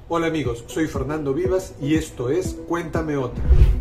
Hola amigos, soy Fernando Vivas y esto es Cuéntame Otra.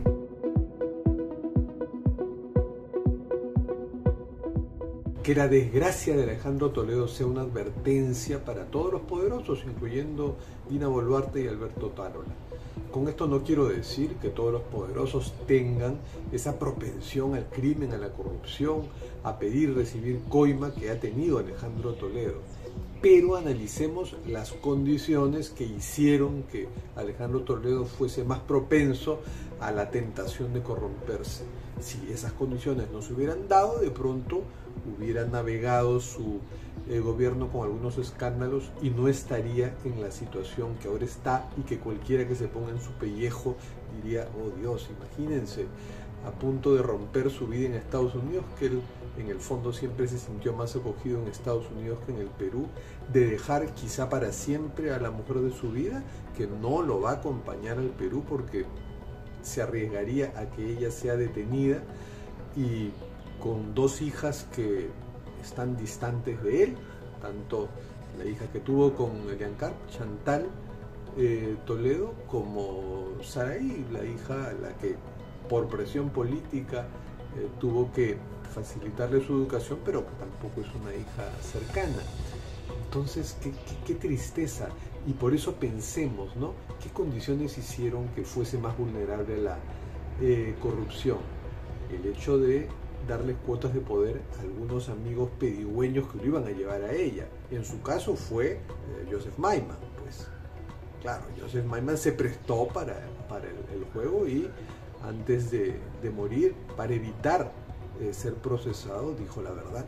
Que la desgracia de Alejandro Toledo sea una advertencia para todos los poderosos, incluyendo Dina Boluarte y Alberto Tarola. Con esto no quiero decir que todos los poderosos tengan esa propensión al crimen, a la corrupción, a pedir y recibir coima que ha tenido Alejandro Toledo. Pero analicemos las condiciones que hicieron que Alejandro Toledo fuese más propenso a la tentación de corromperse. Si esas condiciones no se hubieran dado, de pronto hubiera navegado su gobierno con algunos escándalos y no estaría en la situación que ahora está, y que cualquiera que se ponga en su pellejo diría: oh Dios, imagínense, a punto de romper su vida en Estados Unidos, que él en el fondo siempre se sintió más acogido en Estados Unidos que en el Perú, de dejar quizá para siempre a la mujer de su vida, que no lo va a acompañar al Perú porque se arriesgaría a que ella sea detenida, y con dos hijas que están distantes de él, tanto la hija que tuvo con Eliancar, Chantal Toledo, como Saraí, la hija a la que por presión política tuvo que facilitarle su educación, pero que tampoco es una hija cercana. Entonces, qué tristeza. Y por eso pensemos, ¿no? ¿Qué condiciones hicieron que fuese más vulnerable a la corrupción? El hecho de darle cuotas de poder a algunos amigos pedigüeños que lo iban a llevar a ella. En su caso fue Joseph Maiman. Pues claro, Joseph Maiman se prestó para el juego, y antes de morir, para evitar ser procesado, dijo la verdad.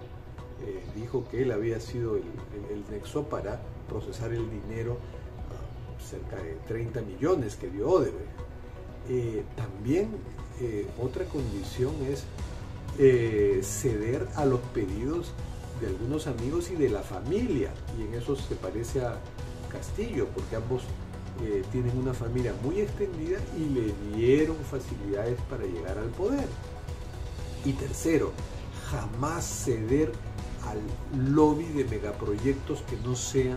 Dijo que él había sido el nexo para procesar el dinero, cerca de 30 millones que dio Odebrecht. También otra condición es ceder a los pedidos de algunos amigos y de la familia, y en eso se parece a Castillo, porque ambos tienen una familia muy extendida y le dieron facilidades para llegar al poder. Y tercero, jamás ceder al lobby de megaproyectos que no sean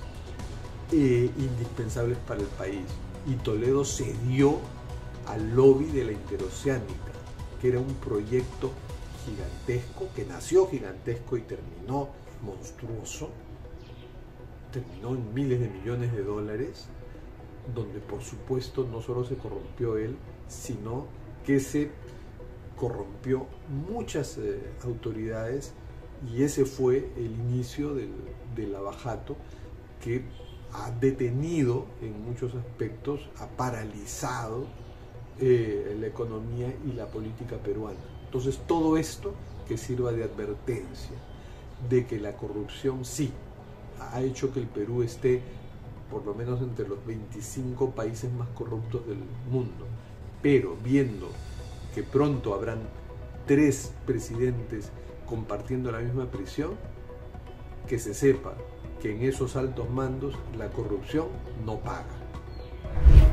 indispensables para el país. Y Toledo cedió al lobby de la Interoceánica, que era un proyecto gigantesco, que nació gigantesco y terminó monstruoso, terminó en miles de millones de dólares, donde por supuesto no solo se corrompió él, sino que se corrompió muchas autoridades, y ese fue el inicio del abajato, que ha detenido en muchos aspectos, ha paralizado la economía y la política peruana. Entonces, todo esto que sirva de advertencia de que la corrupción sí ha hecho que el Perú esté por lo menos entre los 25 países más corruptos del mundo, pero viendo que pronto habrán 3 presidentes compartiendo la misma prisión, que se sepa que en esos altos mandos la corrupción no paga.